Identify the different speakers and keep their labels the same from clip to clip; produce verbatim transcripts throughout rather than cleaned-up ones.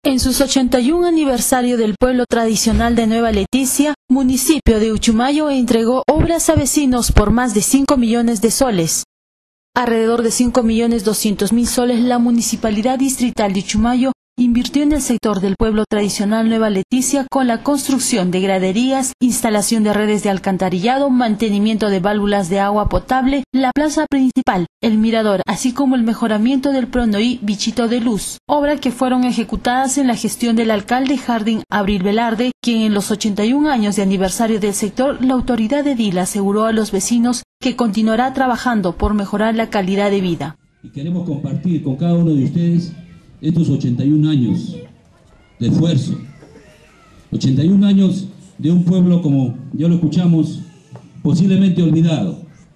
Speaker 1: En sus ochenta y un aniversario del pueblo tradicional de Nueva Leticia, municipio de Uchumayo entregó obras a vecinos por más de cinco millones de soles. Alrededor de cinco millones doscientos mil soles la Municipalidad Distrital de Uchumayo invirtió en el sector del pueblo tradicional Nueva Leticia con la construcción de graderías, instalación de redes de alcantarillado, mantenimiento de válvulas de agua potable, la plaza principal, el mirador, así como el mejoramiento del Pronoí Bichito de Luz, obra que fueron ejecutadas en la gestión del alcalde Jardín Abril Velarde, quien en los ochenta y un años de aniversario del sector, la autoridad edil aseguró a los vecinos que continuará trabajando por mejorar la calidad de vida.
Speaker 2: Y queremos compartir con cada uno de ustedes estos ochenta y un años de esfuerzo, ochenta y un años de un pueblo, como ya lo escuchamos, posiblemente olvidado,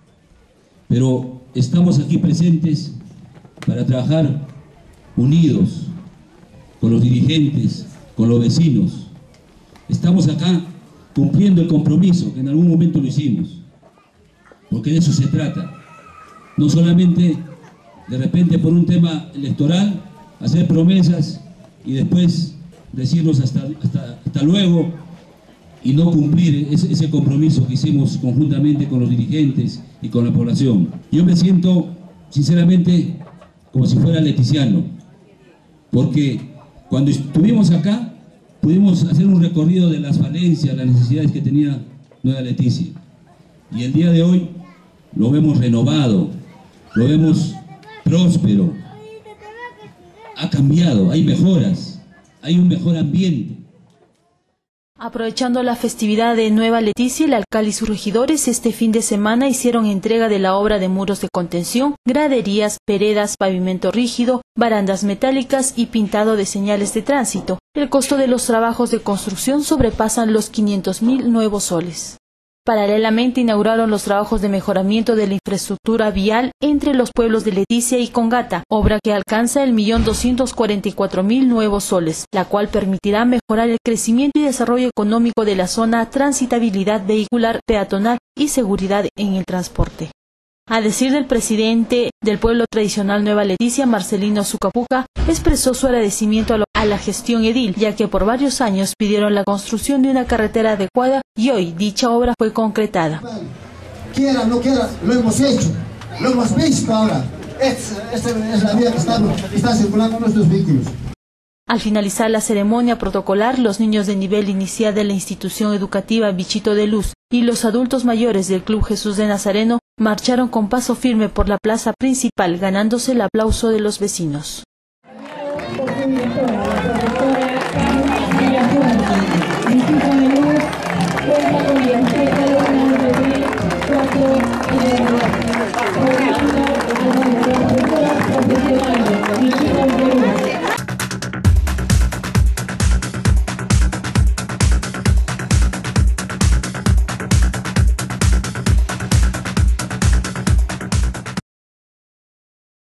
Speaker 2: pero estamos aquí presentes para trabajar unidos con los dirigentes, con los vecinos. Estamos acá cumpliendo el compromiso que en algún momento lo hicimos, porque de eso se trata, no solamente de repente por un tema electoral hacer promesas y después decirnos hasta, hasta, hasta luego y no cumplir ese, ese compromiso que hicimos conjuntamente con los dirigentes y con la población. Yo me siento sinceramente como si fuera leticiano, porque cuando estuvimos acá pudimos hacer un recorrido de las falencias, las necesidades que tenía Nueva Leticia, y el día de hoy lo vemos renovado, lo vemos próspero. Ha cambiado, hay mejoras, hay un mejor ambiente.
Speaker 1: Aprovechando la festividad de Nueva Leticia, el alcalde y sus regidores este fin de semana hicieron entrega de la obra de muros de contención, graderías, veredas, pavimento rígido, barandas metálicas y pintado de señales de tránsito. El costo de los trabajos de construcción sobrepasan los quinientos mil nuevos soles. Paralelamente inauguraron los trabajos de mejoramiento de la infraestructura vial entre los pueblos de Leticia y Congata, obra que alcanza el millón doscientos cuarenta y cuatro mil nuevos soles, la cual permitirá mejorar el crecimiento y desarrollo económico de la zona, transitabilidad vehicular, peatonal y seguridad en el transporte. A decir del presidente del pueblo tradicional Nueva Leticia, Marcelino Zucapuca, expresó su agradecimiento a, lo, a la gestión edil, ya que por varios años pidieron la construcción de una carretera adecuada y hoy dicha obra fue concretada.
Speaker 3: Quiera, no quiera, lo hemos hecho, lo hemos visto ahora. Esta es la vía que están, están circulando nuestros vehículos.
Speaker 1: Al finalizar la ceremonia protocolar, los niños de nivel inicial de la institución educativa Bichito de Luz y los adultos mayores del Club Jesús de Nazareno marcharon con paso firme por la plaza principal, ganándose el aplauso de los vecinos.